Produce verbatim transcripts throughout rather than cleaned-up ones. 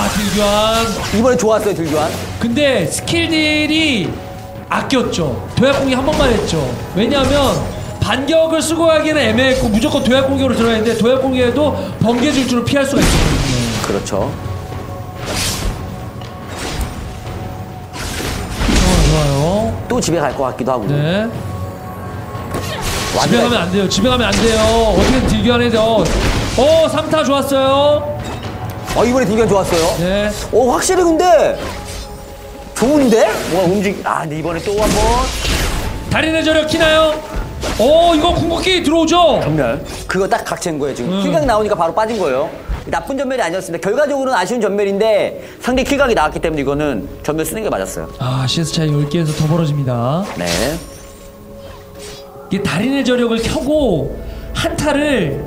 딜교환. 이번에 좋았어요, 딜교환. 근데 스킬들이 아꼈죠. 도약 공격 한 번만 했죠. 왜냐하면 반격을 쓰고 하기에는 애매했고 무조건 도약 공격으로 들어야 했는데 도약 공격에도 번개 질주로 피할 수가 있었거든요. 그렇죠. 좋아요, 좋아요. 또 집에 갈 것 같기도 하고. 네. 집에 가면 안 돼요. 집에 가면 안 돼요. 어떻게든 딜교환해야 어, 삼 타 좋았어요. 어, 이번에 딜교환 좋았어요. 네. 어, 확실히 근데 좋은데? 뭔가 움직, 아, 근데 이번에 또 한 번. 달인의 저력 키나요? 오, 이거 궁극기 들어오죠? 전멸. 그거 딱 각체인 거예요, 지금. 음. 킬각 나오니까 바로 빠진 거예요. 나쁜 전멸이 아니었습니다. 결과적으로는 아쉬운 전멸인데 상대 킬각이 나왔기 때문에 이거는 전멸 쓰는 게 맞았어요. 아, 씨에스 차이 열 개에서 더 벌어집니다. 네. 이게 달인의 저력을 켜고 한타를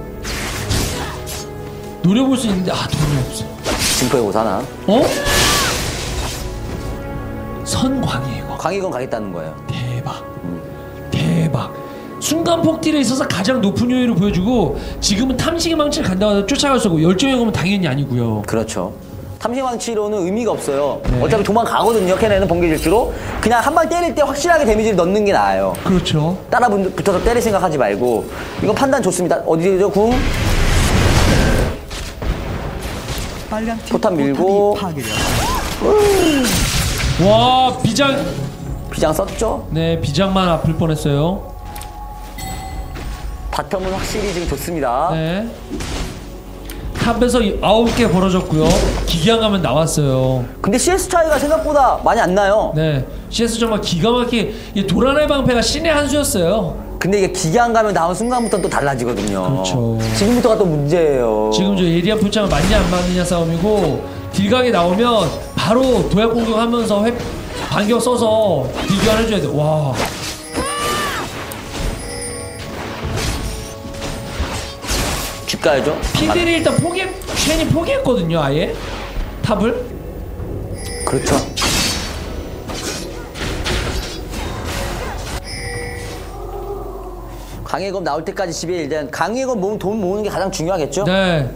노려볼 수 있는데 아, 돈이 없어. 증포의 오사나. 어? 선광이고 광희건 가겠다는 거예요. 대박. 음. 대박. 순간 폭딜에 있어서 가장 높은 요율을 보여주고 지금은 탐식의 망치를 간다고 쫓아갈 수 없고 열정의 검은 당연히 아니고요. 그렇죠. 탐식망치로는 의미가 없어요. 네. 어차피 도망가거든요. 걔네는 번개질주로. 그냥 한 방 때릴 때 확실하게 데미지를 넣는 게 나아요. 그렇죠. 따라 붙어서 때릴 생각하지 말고. 이거 판단 좋습니다. 어디죠? 궁? 포탄 밀고. 와, 비장. 비장 썼죠? 네, 비장만 아플 뻔했어요. 바텀은 확실히 지금 좋습니다. 네. 탑에서 아홉 개 벌어졌고요. 기기한 가면 나왔어요. 근데 씨에스 차이가 생각보다 많이 안 나요. 네. 씨에스 정말 기가 막히게 이 도란의 방패가 신의 한 수였어요. 근데 이게 기기한 가면 나온 순간부터 또 달라지거든요. 그렇죠. 지금부터가 또 문제예요. 지금 저 예리한 풀장을 맞냐 안 맞느냐 싸움이고 딜각이 나오면 바로 도약 공격하면서 회, 반격 써서 딜교환 해줘야 돼. 와. 집 가야죠. 피들이 일단 포기, 쉔이 포기했거든요, 아예 탑을. 그렇죠. 강해검 나올 때까지 집에 일단 강해검 모으면 돈 모으는 게 가장 중요하겠죠? 네.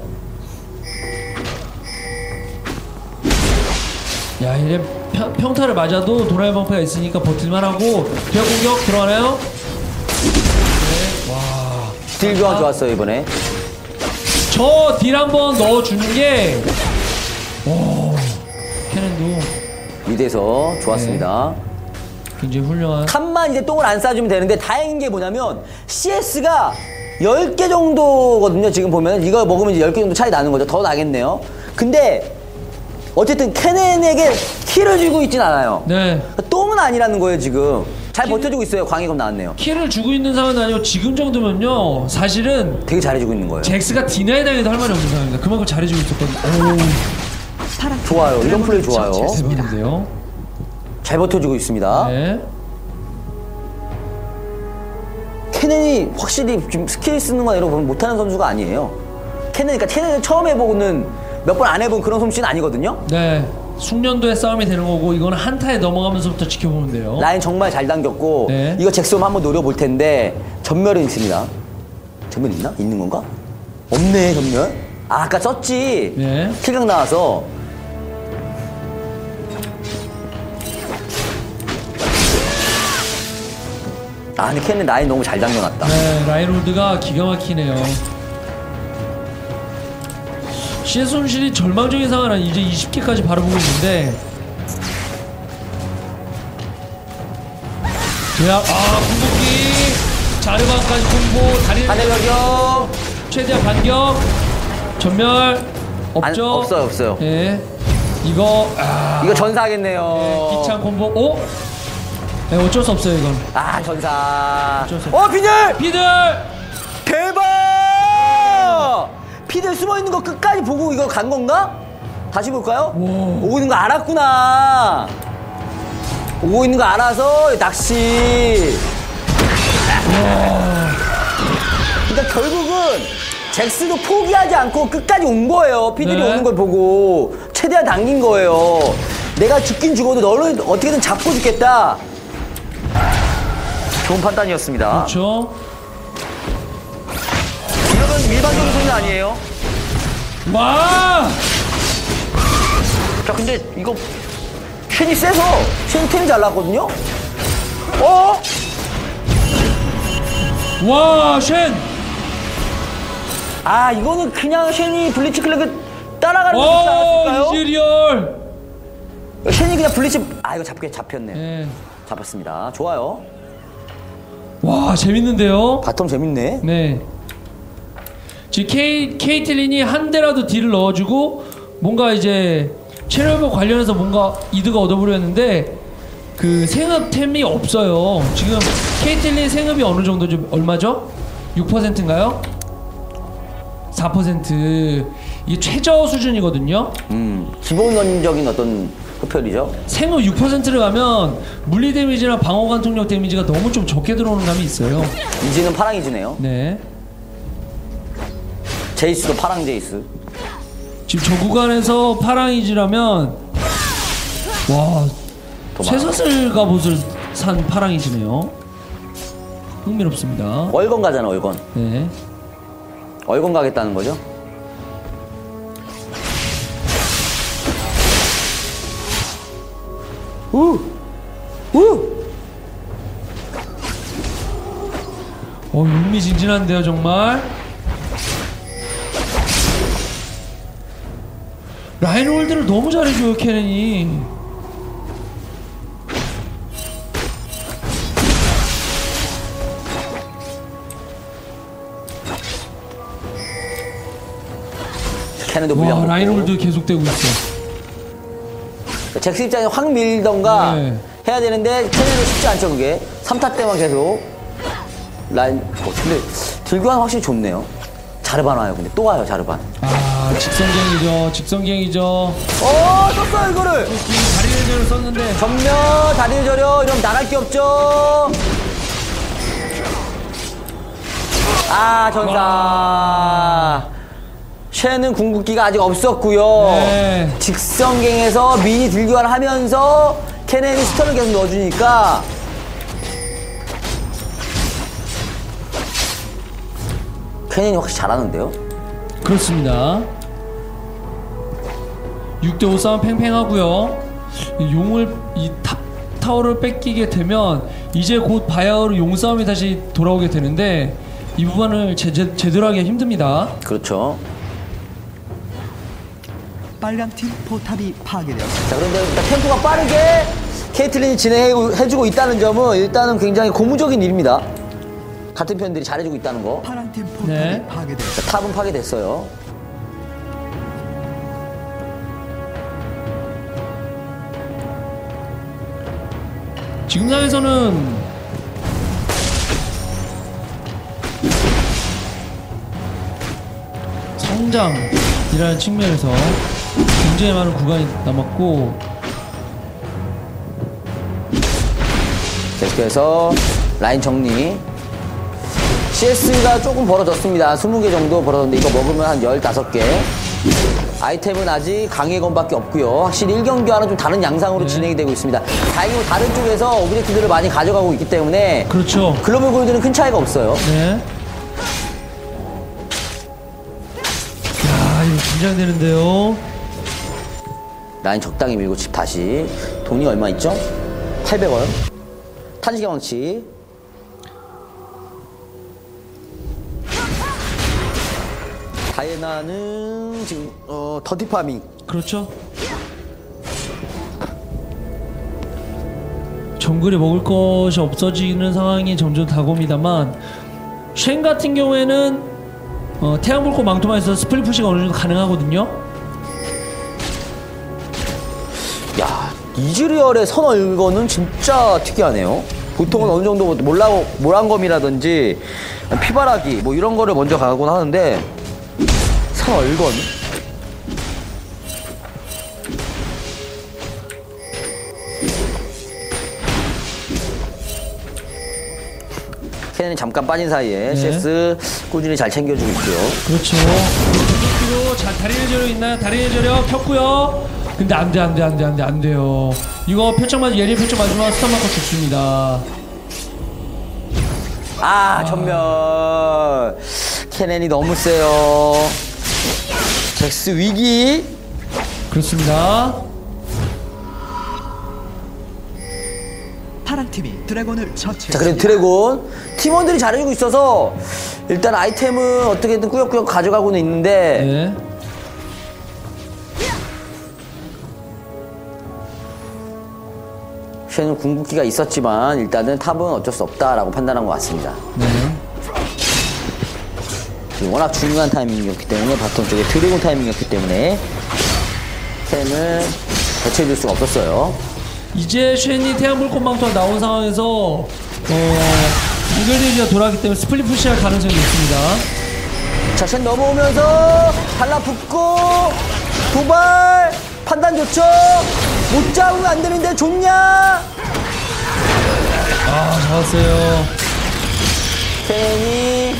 야, 이제 평, 평타를 맞아도 도라의 방패가 있으니까 버틸만하고 도약 공격 들어가나요? 네. 와. 딜 교환 좋았어요 이번에. 저 딜 한번 넣어주는 게, 오, 캐넨도 미드에서 좋았습니다. 네. 굉장히 훌륭한. 칸만 이제 똥을 안 싸주면 되는데 다행인 게 뭐냐면 씨에스가 열 개 정도거든요. 지금 보면 이거 먹으면 이제 열 개 정도 차이 나는 거죠. 더 나겠네요. 근데 어쨌든 캐넨에게 킬을 주고 있진 않아요. 네. 똥은 아니라는 거예요 지금. 잘 킬... 버텨주고 있어요. 광희검 나왔네요. 킬을 주고 있는 상황은 아니고 지금 정도면요 사실은 되게 잘해주고 있는 거예요. 잭스가 디나이 당해도 할 말이 없는 상황입니다. 그만큼 잘해주고 있었거든요. 오. 좋아요. 이런 플레이 좋아요. 대박인데요. 잘 버텨주고 있습니다. 네. 캐넨이 확실히 지금 스킬 쓰는 거 이런 거 못하는 선수가 아니에요. 캐넨, 그러니까 캐넨을 처음 해보고는 몇 번 안 해본 그런 솜씨는 아니거든요. 네. 숙련도의 싸움이 되는 거고 이거는 한타에 넘어가면서부터 지켜보면 돼요. 라인 정말 잘 당겼고 네. 이거 잭스홈 한번 노려볼 텐데 전멸은 있습니다. 전멸 있나? 있는 건가? 없네 전멸. 아, 아까 썼지. 네. 킬각 나와서. 아, 근데 캐넨 라인 너무 잘 당겨놨다. 네, 라인홀드가 기가 막히네요. 씨에스 손실이 절망적인 상황은 이제 이십 개까지 바로 보고 있는데 대학, 아, 궁극기 자르반까지 공보 다리 하늘 저격 최대한 반격 전멸 없죠? 안, 없어요 없어요. 네, 이거 아, 이거 전사하겠네요. 네, 기창 콤보. 오? 네, 어쩔 수 없어요 이건. 아, 전사. 어쩔 수 어, 피들! 피들! 대박! 피들 숨어있는 거 끝까지 보고 이거 간 건가? 다시 볼까요? 오. 오고 있는 거 알았구나. 오고 있는 거 알아서 낚시. 그러니까 결국은 잭스도 포기하지 않고 끝까지 온 거예요. 피들이 네. 오는 걸 보고 최대한 당긴 거예요. 내가 죽긴 죽어도 너를 어떻게든 잡고 죽겠다. 좋은 판단이었습니다. 그렇죠. 이건 일반적인 소리 아니에요. 와! 근데 이거 쉔이 세서 쉔 템이 잘 나왔거든요. 어? 와, 쉔! 아, 이거는 그냥 쉔이 블리츠 클릭을 따라가는 거 좋지 오, 않았을까요? 이즈리얼! 쉔이 그냥 블리츠, 아, 이거 잡게 잡혔네요. 네. 잡았습니다. 좋아요. 와, 재밌는데요? 바텀 재밌네. 네. 지금 케이, 케이틀린이 한 대라도 딜을 넣어주고 뭔가 이제 체력과 관련해서 뭔가 이득을 얻어보려는데 그 생업템이 없어요. 지금 케이틀린 생업이 어느 정도죠? 얼마죠? 육 퍼센트인가요? 사 퍼센트. 이게 최저 수준이거든요. 음, 기본적인 어떤 흡혈이죠. 생업 육 퍼센트를 가면 물리 데미지나 방어 관통력 데미지가 너무 좀 적게 들어오는 감이 있어요. 이즈는 파랑 이즈네요. 네. 제이스도 파랑 제이스. 지금 저 구간에서 파랑이지라면 와 쇠사슬 갑옷을 산 파랑이지네요. 흥미롭습니다. 월건 가잖아, 월건. 네. 월건 가겠다는 거죠. 우! 우! 어 흥미진진한데요 정말. 라인홀드를 너무 잘해줘요 캐넨이. 캐넨도 와 물량 라인홀드 계속되고 있어. 잭스 입장에 확 밀던가 네. 해야 되는데 캐넨은 쉽지 않죠 그게. 삼 타 때만 계속 라인. 어, 근데 딜교환 확실히 좋네요. 자르반 와요. 근데 또 와요 자르반. 아 직선갱이죠 직선갱이죠. 어 썼어요 이거를. 다리를 썼는데 전면 다리를 저려. 이러면 나갈 게 없죠. 아 전사. 와. 쉐는 궁극기가 아직 없었고요. 네. 직선갱에서 미니 딜교환을 하면서 캐넨이 스턴을 계속 넣어주니까 캐넨이 확실히 잘하는데요. 그렇습니다. 육 대 오 싸움 팽팽하고요. 이 용을 이 탑 타워를 뺏기게 되면 이제 곧 바야흐로 용 싸움이 다시 돌아오게 되는데 이 부분을 제, 제, 제대로 하기가 힘듭니다. 그렇죠. 빨강팀 포탑이 파괴되었습니다. 자, 그런데 일단 템포가 빠르게 케이틀린이 진행해주고 있다는 점은 일단은 굉장히 고무적인 일입니다. 같은 편들이 잘해주고 있다는 거. 파랑팀 포탑이 네. 파괴되었습니다. 자, 탑은 파괴됐어요. 지금 상에서는 성장이라는 측면에서 굉장히 많은 구간이 남았고 계속해서 라인 정리. 씨에스가 조금 벌어졌습니다. 스무 개 정도 벌어졌는데 이거 먹으면 한 열다섯 개. 아이템은 아직 강해건밖에 없고요. 확실히 일 경기와는 좀 다른 양상으로 네. 진행이 되고 있습니다. 다행히도 다른 쪽에서 오브젝트들을 많이 가져가고 있기 때문에 그렇죠. 글로벌 골드는 큰 차이가 없어요. 네. 야, 이거 긴장되는데요. 라인 적당히 밀고 집 다시. 돈이 얼마 있죠? 팔백 원. 탄식의 왕치. 다이애나는 지금 어 더티 파밍. 그렇죠. 정글에 먹을 것이 없어지는 상황이 점점 다가옵니다만 쉔 같은 경우에는 어, 태양불꽃 망토만 있어서 스플릿 푸시가 어느 정도 가능하거든요. 야, 이즈리얼의 선얼거는 진짜 특이하네요. 보통은 어느 정도 뭐 몰라, 모란검이라든지 피바라기 뭐 이런 거를 먼저 가곤 하는데 선얼건. 캐넨이 잠깐 빠진 사이에 네. 씨에스 꾸준히 잘 챙겨주고 있고요. 그렇죠. 로 자, 다리를 저려 있나요? 다리를 저려 켰고요. 근데 안 돼, 안 돼, 안 돼, 안 돼, 안 돼요. 이거 표정 맞, 예리 표정 맞으면 스턴 맞고 죽습니다. 아, 전멸. 캐넨이 너무 세요. 잭스 위기. 그렇습니다. 파랑팀이 드래곤을 처치. 자, 그래도 드래곤 팀원들이 잘해주고 있어서 일단 아이템은 어떻게든 꾸역꾸역 가져가고는 있는데 네. 쉔은 궁극기가 있었지만 일단은 탑은 어쩔 수 없다라고 판단한 것 같습니다. 네. 워낙 중요한 타이밍이었기 때문에 바텀 쪽에 드래곤 타이밍이었기 때문에 쉔을 대체해줄 수가 없었어요. 이제 쉔이 태양불꽃망토가 나온 상황에서 어, 이글리가 돌아가기 때문에 스플릿 푸시할 가능성이 있습니다. 자, 쉔 넘어오면서 달라붙고 도발 판단 좋죠. 못 잡으면 안 되는데 좋냐. 아, 잡았어요. 쉔이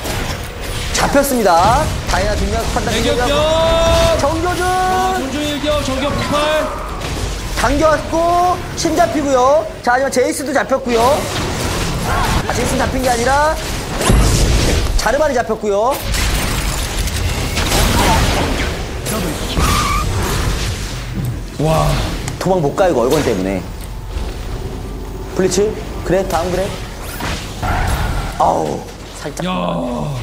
잡혔습니다. 다이나 중요한 판단 대격격! 정교준 존중일격, 정격 폭발! 당겨왔고 신 잡히고요. 자, 하지만 제이스도 잡혔고요. 아, 제이스는 잡힌 게 아니라 자르반이 잡혔고요. 와. 도망 못 가, 이거 얼건 때문에. 블리츠? 그래, 다음 그래. 아우, 살짝. 야.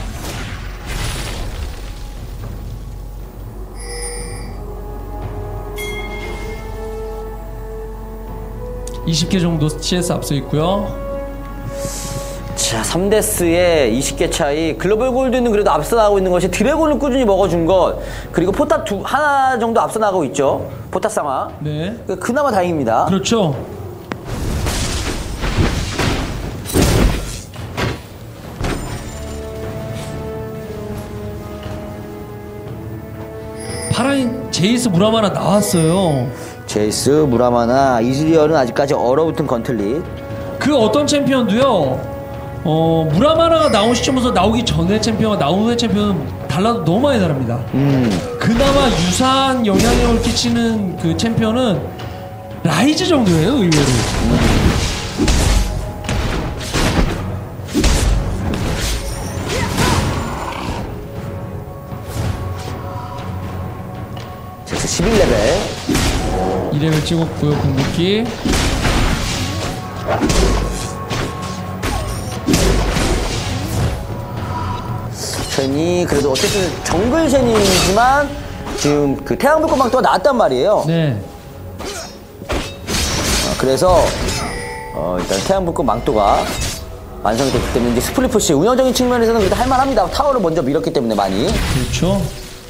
이십 개 정도 씨에스 앞서 있고요. 자, 삼 데스의 이십 개 차이. 글로벌 골드는 그래도 앞서 나가고 있는 것이 드래곤을 꾸준히 먹어준 것. 그리고 포탑 두, 하나 정도 앞서 나가고 있죠. 포탑 상황. 네. 그나마 다행입니다. 그렇죠. 파라인 제이스 무라마나 나왔어요. 제이스, 무라마나, 이즈리얼은 아직까지 얼어붙은 건틀릿. 그 어떤 챔피언도요. 어, 무라마나가 나온 시점에서 나오기 전에 챔피언과 나온 후의 챔피언은 달라도 너무 많이 다릅니다. 음. 그나마 유사한 영향력을 끼치는 그 챔피언은 라이즈 정도예요, 의외로. 제이스 십일 레벨. 이 레벨 찍었고요, 궁극기. 쉔이 그래도 어쨌든 정글 쉔이지만 지금 그 태양불꽃망토가 나왔단 말이에요. 네. 어, 그래서 어, 일단 태양불꽃망토가 완성이 됐기 때문에 이제 스플릿푸시 운영적인 측면에서는 그래도 할만합니다. 타워를 먼저 밀었기 때문에 많이. 그렇죠.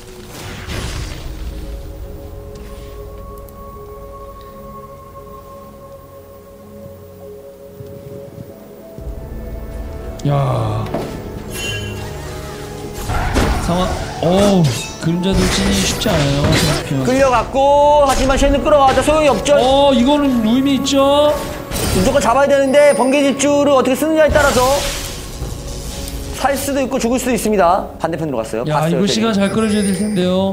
야. 상황, 어우, 그림자 돌진이 쉽지 않아요. 생각해요. 끌려갔고 하지만 쉔은 끌어가자 소용이 없죠. 어, 이거는 의미 있죠? 무조건 잡아야 되는데 번개 질주를 어떻게 쓰느냐에 따라서 살 수도 있고 죽을 수도 있습니다. 반대편으로 갔어요. 야, 봤어요, 이거 쉔이. 시간 잘 끌어줘야 될 텐데요.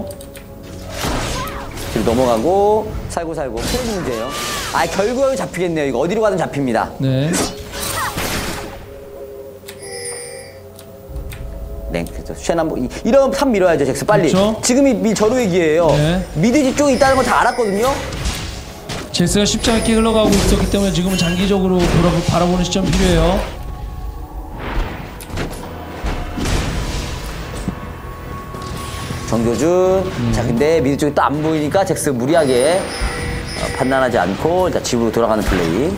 뒤로 넘어가고 살고 살고 캐리 문제예요. 아, 결국에 잡히겠네요. 이거 어디로 가든 잡힙니다. 네. 네, 그래서 쉔 한번 이- 이런 탑 밀어야죠, 잭스 빨리. 그렇죠. 지금이 미 저로의 기회예요. 네. 미드지 쪽에 있다는 거 다 알았거든요. 제스가 쉽지 않게 흘러가고 있었기 때문에 지금은 장기적으로 돌아, 바라보는 시점 필요해요. 정교준. 음. 자, 근데 미드 쪽이 또 안 보이니까 잭스 무리하게 어, 판단하지 않고 일단 집으로 돌아가는 플레이.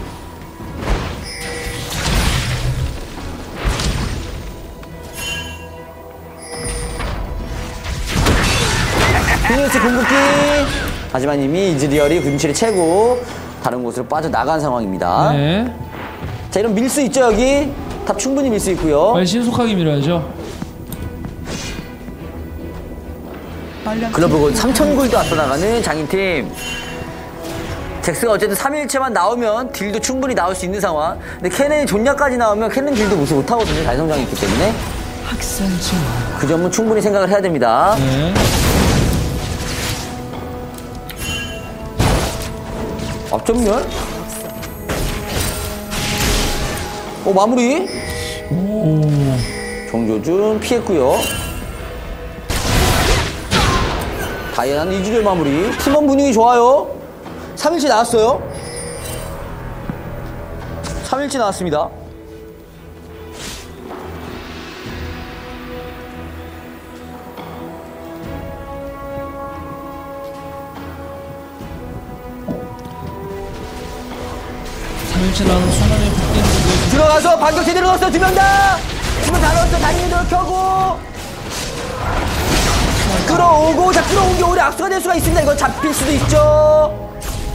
피니스 궁극기. 하지만 이미 이즈리얼이 근처를 채고 다른 곳으로 빠져나간 상황입니다. 네. 자, 이런 밀 수 있죠, 여기? 탑 충분히 밀 수 있고요. 빨리 신속하게 밀어야죠. 빨간 글로벌 골드 삼천 골드 앞서 나가는 장인팀. 잭스가 어쨌든 삼 일체만 나오면 딜도 충분히 나올 수 있는 상황. 근데 캐넨이 존냐까지 나오면 캐넨 딜도 무시 못하거든요. 달성장이 있기 때문에. 학살지. 그 점은 충분히 생각을 해야 됩니다. 네. 앞전멸? 오, 마무리. 오. 정조준 피했고요. 다이아는 이주열 마무리. 팀원 분위기 좋아요. 삼 일치 나왔어요. 삼 일째 나왔습니다. 삼 일째 나오는 순간에 붙겠는데 들어가서 반격 제대로 넣었어. 두 명 다. 두 명 다 넣었어. 다리 제대로 켜고. 끌어오고. 자, 끌어온 게 오히려 악수가 될 수가 있습니다. 이거 잡힐 수도 있죠.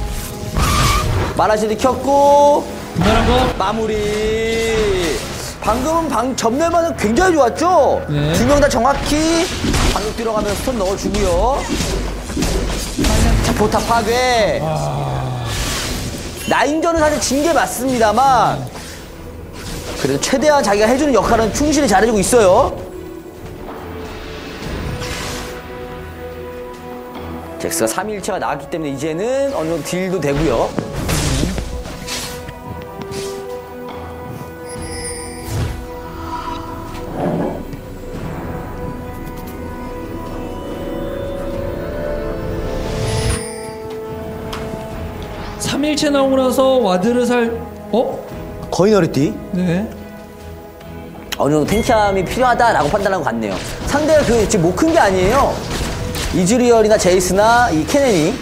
마라시드 켰고. 분할한 거. 마무리. 방금은 방 전멸만은 굉장히 좋았죠. 네. 두 명 다 정확히 방금 들어가면서 스톤 넣어주고요. 자, 포탑 파괴. 나인전은 사실 진 게 맞습니다만 그래도 최대한 자기가 해주는 역할은 충실히 잘해주고 있어요. 잭스가 삼 일체가 나왔기 때문에 이제는 어느 정도 딜도 되고요. 삼 일째 나오고 나서 와드를 살 어? 거의 너리띠. 네. 어느 정도 탱키함이 필요하다라고 판단하고 갔네요. 상대가 그 지금 못 큰 게 아니에요. 이즈리얼이나 제이스나 이 케넨이.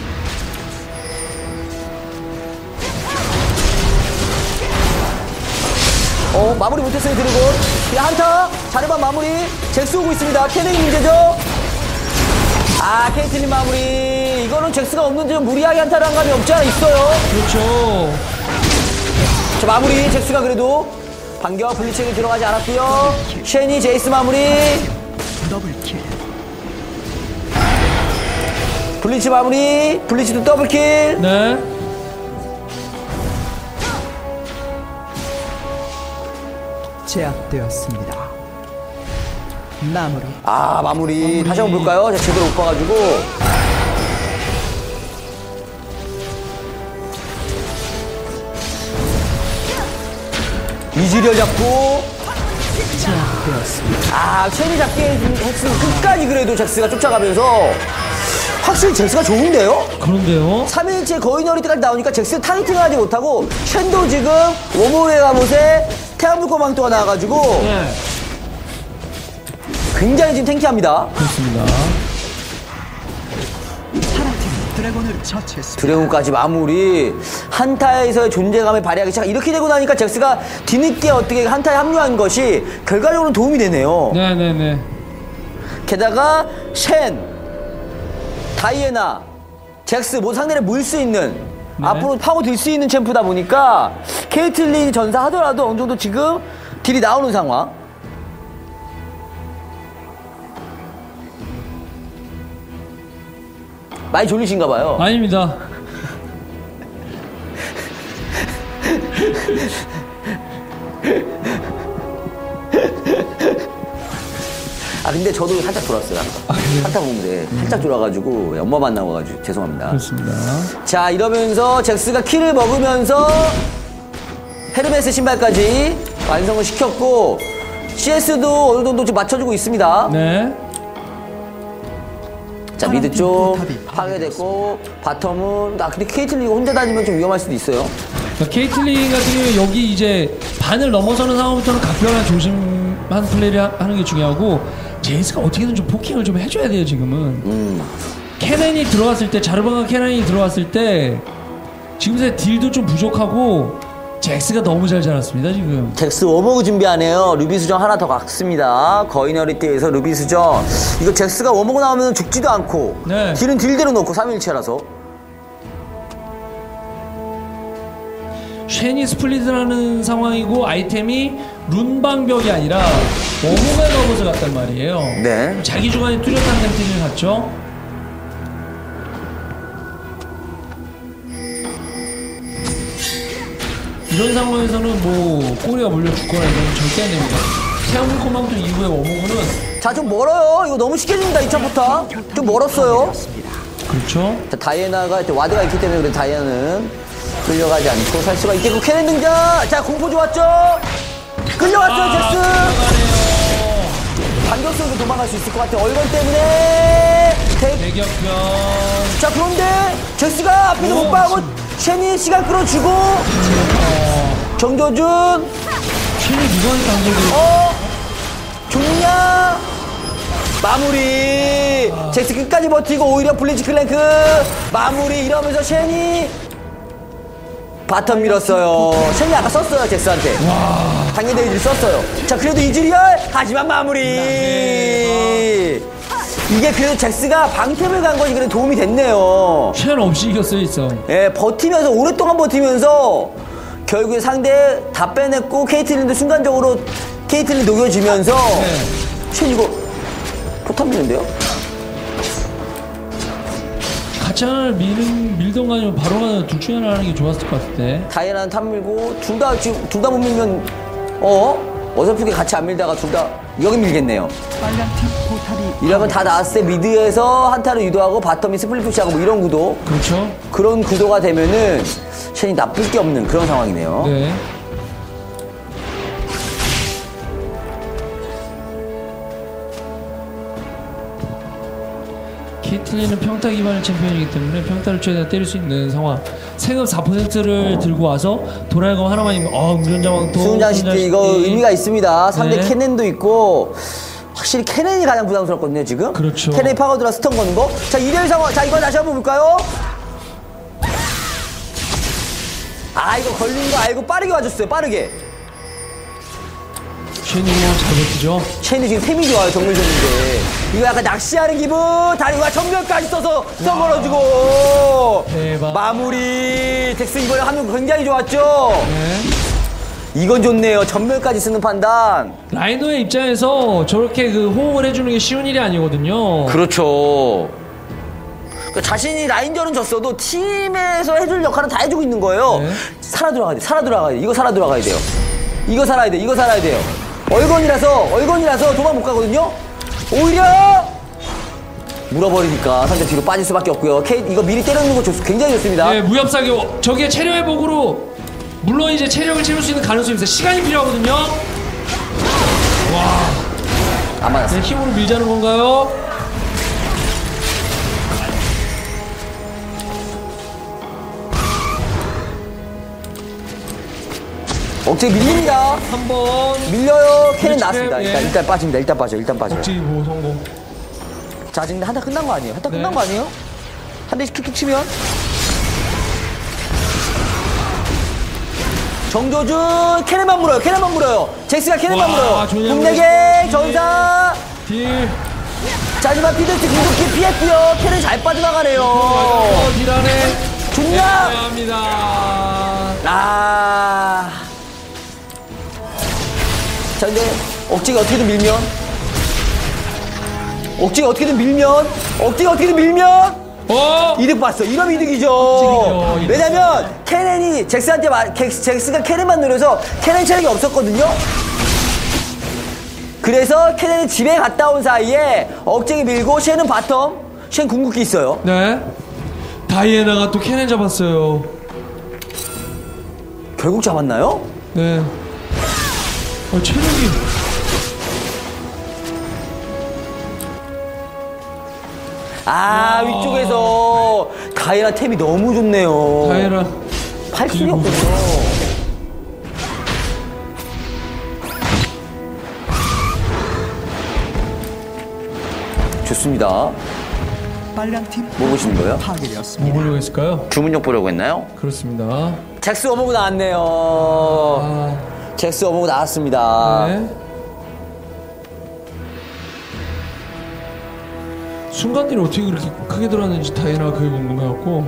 어 마무리 못했어요. 드래곤. 그냥 한타 자르반 마무리. 잭스 오고 있습니다. 케넨이 문제죠. 아 케이틀린 마무리. 이거는 잭스가 없는 좀 무리하게 한타를 한 감이 없지 않아 있어요. 그렇죠. 자 마무리. 잭스가 그래도 반격 블리츠에게 들어가지 않았고요. 쉐니 제이스 마무리. 더블킬. 블리츠 마무리. 블리츠도 더블킬. 네. 제압되었습니다. 마무리. 아 마무리. 다시 한번 볼까요? 제가 제대로 못 봐가지고. 이즈리얼 잡고. 제압되었습니다. 아 쉐니 잡기 했으면 끝까지 그래도 잭스가 쫓아가면서 확실히 잭스가 좋은데요? 그런데요. 삼 일째 거의 너리 때까지 나오니까 잭스는 타겟팅을 하지 못하고 쉔도 지금 워모의 갑옷에 태양불꽃 망토가 나와가지고 네. 굉장히 지금 탱키합니다. 그렇습니다. 하나팀 드래곤을 처치했습니다. 드래곤까지 마무리. 한타에서의 존재감을 발휘하기 시작. 이렇게 되고 나니까 잭스가 뒤늦게 어떻게 한타에 합류한 것이 결과적으로 도움이 되네요. 네네네. 게다가 쉔, 다이애나, 잭스 뭐 상대를 물 수 있는 네. 앞으로 파고들 수 있는 챔프다 보니까 케이틀린이 전사하더라도 어느 정도 지금 딜이 나오는 상황. 많이 졸리신가 봐요. 아닙니다. 아 근데 저도 살짝 졸았어요. 아, 그래요? 한타 보는데 살짝 졸아가지고 엄마 만나고가지고 죄송합니다. 그렇습니다. 자 이러면서 잭스가 키를 먹으면서 헤르메스 신발까지 완성을 시켰고 씨에스도 어느 정도 좀 맞춰주고 있습니다. 네. 자 미드 쪽 파괴됐고 바텀은 아 근데 케이틀린 혼자 다니면 좀 위험할 수도 있어요. 그러니까 케이틀린 같은 경우에 여기 이제 반을 넘어서는 상황부터는 각별한 조심한 플레이를 하- 하는 게 중요하고 제이스가 어떻게든 좀 포킹을 좀 해줘야 돼요 지금은. 음. 케넨이 들어왔을 때 자르방과 케넨이 들어왔을 때 지금의 딜도 좀 부족하고 잭스가 너무 잘 자랐습니다 지금. 잭스 워머그 준비하네요. 루비 수정 하나 더 각습니다. 거인어리띠에서 루비 수정. 이거 잭스가 워머그 나오면 죽지도 않고 네. 딜은 딜대로 넣고 삼 일체라서. 쉐니 스플릿이라는 상황이고 아이템이 룬방벽이 아니라 워모가 넘어서 갔단 말이에요. 네. 자기 주관이 뚜렷한 템트를 갔죠. 이런 상황에서는 뭐 꼬리가 물려 죽거나 이런 절대 안 됩니다. 태양물 코망도 이후에 워모그는 자 좀 멀어요. 이거 너무 쉽게 준다 이 차부터. 좀 멀었어요. 그렇죠. 자, 다이애나가 이제 와드가 있기 때문에 그래 다이애나는 끌려가지 않고 살 수가 있겠고 케넨 등장. 자 공포 좋았죠. 끌려왔어요 아, 잭스. 들어가네요. 반격성도 도망갈 수 있을 것 같아요. 얼건 때문에. 대... 대격변. 자 그런데 잭스가 앞에서 오, 못 봐고 쉐니 시간 끌어주고 정조준. 쉔이 누구한테 당첨이 어? 좋냐? 마무리. 아. 잭스 끝까지 버티고 오히려 블리츠 클랭크 마무리. 이러면서 쉔이 바텀 밀었어요. 쉔이 아까 썼어요, 잭스한테. 당연 데이지를 썼어요. 자, 그래도 이즈리얼 하지만 마무리. 이게 그래도 잭스가 방템을 간 것이 그래도 도움이 됐네요. 쉔 없이 이겼어요, 있어. 예, 버티면서 오랫동안 버티면서 결국에 상대 다 빼냈고 케이틀린도 순간적으로 케이틀린 녹여지면서 네. 쉔 이거 포탑 미는데요? 같이 하나를 미는, 밀던가 아니면 바로 가는 둘 중에 하나 하는 게 좋았을 것 같은데. 다이애나는 탑 밀고 둘 다 지금 둘 다 못 밀면 어? 어설프게 같이 안 밀다가 둘 다 여기 밀겠네요. 빨간팀 포탑이 이러면 다 나왔을 때 미드에서 한타를 유도하고 바텀이 스플릿 푸시하고 뭐 이런 구도 그렇죠. 그런 구도가 되면은 쉔이 나쁠 게 없는 그런 상황이네요. 네. 케이틀린은 평타 기반의 챔피언이기 때문에 평타를 최대한 때릴 수 있는 상황. 생업 사 퍼센트를 들고 와서 도라이검 하나만 있는 어 운전자왕도 수훈장 시티 이거 의미가 있습니다. 상대 네. 캐넨도 있고 확실히 캐넨이 가장 부담스럽거든요 지금. 그렇죠. 캐넨이 파고들어 스턴 거는 거. 자 이대일 상황. 자 이거 다시 한번 볼까요? 아 이거 걸린 거 알고 빠르게 와줬어요. 빠르게. 쉔이 잘 버티죠. 쉔이 지금 템이 좋아요. 정글 줬는데 이거 약간 낚시하는 기분. 다리와 전멸까지 써서 스턴 걸어주고 대박. 마무리. 덱스 이번에 하면 굉장히 좋았죠. 네. 이건 좋네요. 전멸까지 쓰는 판단. 라이노의 입장에서 저렇게 그 호응을 해주는 게 쉬운 일이 아니거든요. 그렇죠. 그 자신이 라인전은 졌어도 팀에서 해줄 역할은 다 해주고 있는 거예요. 네. 살아 들어가야 돼. 살아 들어가야 돼. 이거 살아 들어가야 돼요. 이거 살아야 돼. 이거 살아야 돼요. 얼건이라서 얼건이라서 도망 못 가거든요. 오히려 물어버리니까 상대 뒤로 빠질 수밖에 없고요. 케이, 이거 미리 때려놓는 거 좋, 굉장히 좋습니다. 네, 무협사교 저게 체력 회복으로 물론 이제 체력을 채울 수 있는 가능성이 있어요. 시간이 필요하거든요. 와, 안 맞았어. 네, 힘으로 밀자는 건가요? 억제 밀립니다. 한 번. 밀려요. 캐는 그렇지, 나왔습니다. 예. 일단, 일단 빠집니다. 일단 빠져. 일단 빠져. 억지 보호 성공. 자, 지금 한타 끝난 거 아니에요? 한타 네. 끝난 거 아니에요? 한 대씩 툭툭 치면 정조준 캐넨만 물어요. 캐넨만 물어요. 잭스가 캐넨만 와, 물어요. 좋네요. 국내계 전사. 딜. 자, 하지만 피드스 궁극기 피했고요. 캐넨 잘 빠져나가네요. 어, 딜하네. 좋냐? 합니다. 아. 자, 근데 억지가 어떻게든 밀면 억지가 어떻게든 밀면 억지가 어떻게든 밀면 어? 이득 봤어. 이러면 이득이죠. 이득이죠, 이득. 왜냐면 캐넨이 잭스한테 마, 잭스, 잭스가 캐넨만 노려서 캐넨 체력이 없었거든요. 그래서 캐넨이 집에 갔다 온 사이에 억제기 밀고 쉔은 바텀. 쉔 궁극기 있어요. 네. 다이애나가 또 캐넨 잡았어요. 결국 잡았나요? 네. 어, 체력이. 아, 와. 위쪽에서 다이애나 템이 너무 좋네요. 다이애나. 팔킬이었군요. 좋습니다. 빨간팀 뭐 보시는 거예요? 파괴되었습니다. 뭐 보려고 했을까요? 주문력 보려고 했나요? 그렇습니다. 잭스 어머고 나왔네요. 아, 잭스 어머고 나왔습니다. 네. 순간들이 어떻게 그렇게 크게 들어왔는지 다이애나가 그게 궁금해갖고.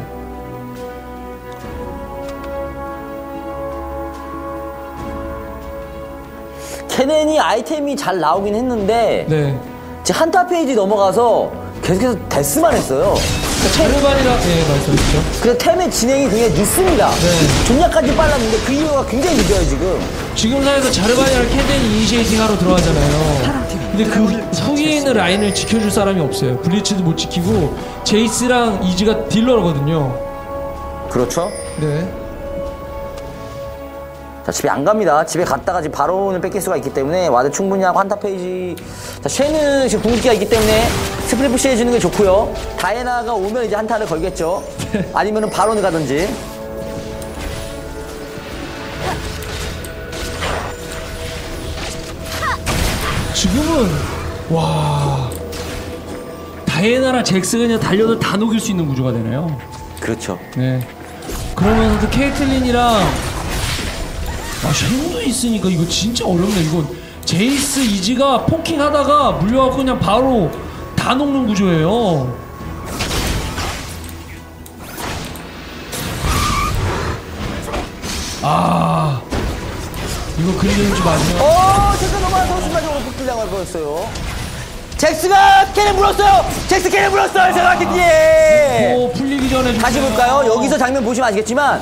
캐넨이 아이템이 잘 나오긴 했는데 네. 지금 한타 페이지 넘어가서 계속해서 데스만 했어요. 자르반이라, 네, 말씀하셨죠. 그래서 템의 진행이 굉장히 늦습니다. 네. 존약까지 빨랐는데 그 이유가 굉장히 늦어요 지금. 지금 상에서 자르반이랑 캔덴이 이니시에이팅 하러 들어가잖아요. 근데 그 후에 있는 라인을 지켜줄 사람이 없어요. 블리츠도 못 지키고 제이스랑 이즈가 딜러거든요. 그렇죠. 네. 자, 집에 안 갑니다. 집에 갔다가 지금 바론을 뺏길 수가 있기 때문에 와드 충분히 하고 한타 페이지. 자, 쉐는 지금 궁극기가 있기 때문에 스플릿 푸시 해주는 게 좋고요. 다이애나가 오면 이제 한타를 걸겠죠. 아니면은 바론을 가든지. 지금은 와 다이애나랑 잭스가 그냥 달려도 다 녹일 수 있는 구조가 되네요. 그렇죠. 네. 그러면서도 케이틀린이랑 아 쉔도 있으니까 이거 진짜 어렵네. 이건 제이스 이지가 포킹하다가 물려갖고 그냥 바로 다 녹는 구조예요. 아 이거 그리는지 맞네요. 어, 잭스 넘어가서 순간적으로 복귀당할 뻔했어요. 잭스가 캐넨 물었어요. 잭스 캐넨 물었어요. 생각했지. 오 풀리기 전에 다시 볼까요? 여기서 장면 보시면 아시겠지만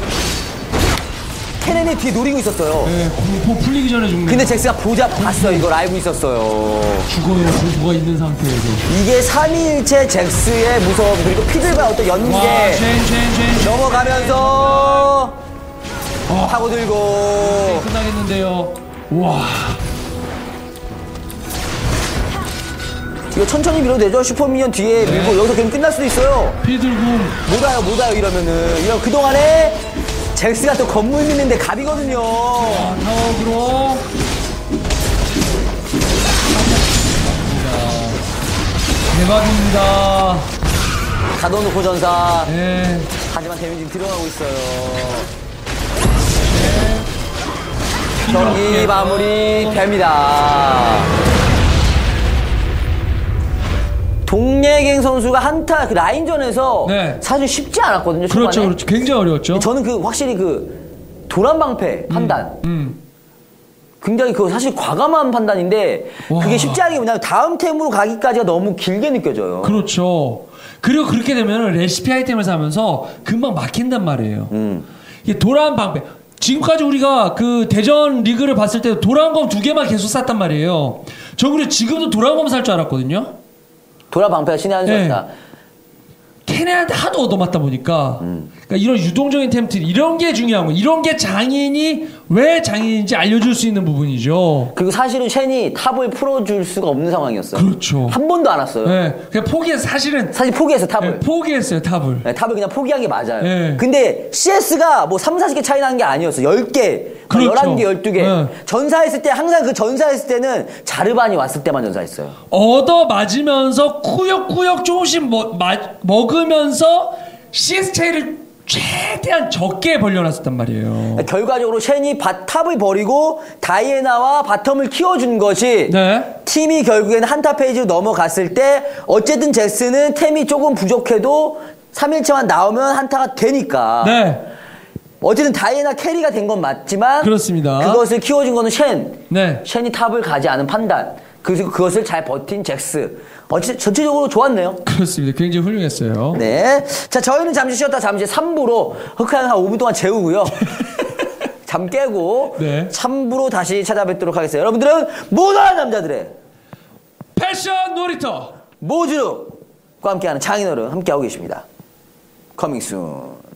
캐넨이 뒤에 노리고 있었어요. 네, 공포 풀리기 전에 죽네. 근데 잭스가 보자 봤어. 이걸 알고 있었어요. 죽어요. 공포가 있는 상태에서. 이게 삼위일체 잭스의 무서움 그리고 피들과 어떤 연계 와, 젠, 젠, 젠. 넘어가면서 어. 하고 들고 네, 끝나겠는데요. 와. 이거 천천히 밀어도 되죠? 슈퍼미니언 뒤에 네. 밀고 여기서 그냥 끝날 수도 있어요. 피들궁. 못 와요, 못 와요, 이러면은. 이런 그동안에 잭스가 또 건물 믿는데 갑이거든요. 아, 타워그로. 대박입니다. 가둬놓고 전사. 네. 하지만 데미지 들어가고 있어요. 네. 경기 마무리 됩니다. 동예갱 선수가 한타 그 라인전에서 네. 사실 쉽지 않았거든요. 그렇죠, 초반에. 그렇죠. 굉장히 어려웠죠. 저는 그 확실히 그 도란방패 판단. 음. 굉장히 그 사실 과감한 판단인데 와. 그게 쉽지 않은 게 뭐냐면 다음 템으로 가기까지가 너무 길게 느껴져요. 그렇죠. 그리고 그렇게 되면 레시피 아이템을 사면서 금방 막힌단 말이에요. 음. 이게 도란 방패. 지금까지 우리가 그 대전 리그를 봤을 때 도란검 두 개만 계속 샀단 말이에요. 저 그래 지금도 도란검 살 줄 알았거든요. 도란방패가 신의 한 수였다. 네. 캐네한테 하도 얻어맞다 보니까 음. 그러니까 이런 유동적인 템트리 이런 게 중요한 거. 이런 게 장인이 왜 장인인지 알려줄 수 있는 부분이죠. 그리고 사실은 쉔이 탑을 풀어줄 수가 없는 상황이었어요. 그렇죠. 한 번도 안 왔어요. 네, 그냥 포기해서 사실은 사실 포기했어 탑을. 네, 포기했어요 탑을. 네, 탑을 그냥 포기한 게 맞아요. 네. 근데 씨에스가 뭐 삼, 사십 개 차이 나는 게 아니었어. 열 개, 그렇죠. 열한 개, 열두 개. 네. 전사했을 때 항상 그 전사했을 때는 자르반이 왔을 때만 전사했어요. 얻어 맞으면서 꾸역꾸역 조금씩 먹, 마, 먹으면서 씨에스 차이를 최대한 적게 벌려놨었단 말이에요. 결과적으로 쉔이 바, 탑을 버리고 다이애나와 바텀을 키워준 것이 네. 팀이 결국에는 한타 페이지로 넘어갔을 때 어쨌든 잭스는 템이 조금 부족해도 삼 일차만 나오면 한타가 되니까 네. 어쨌든 다이애나 캐리가 된 건 맞지만 그렇습니다. 그것을 키워준 거는 쉔. 네. 쉔이 탑을 가지 않은 판단. 그리고 그것을 잘 버틴 잭스. 어쨌든 전체적으로 좋았네요. 그렇습니다. 굉장히 훌륭했어요. 네. 자, 저희는 잠시 쉬었다 잠시 삼 부로 흑한 한 오 분 동안 재우고요. 잠 깨고 네. 삼 부로 다시 찾아뵙도록 하겠습니다. 여러분들은 모든 남자들의 패션 놀이터 모주과 함께하는 장인어른 함께하고 계십니다. 커밍 순.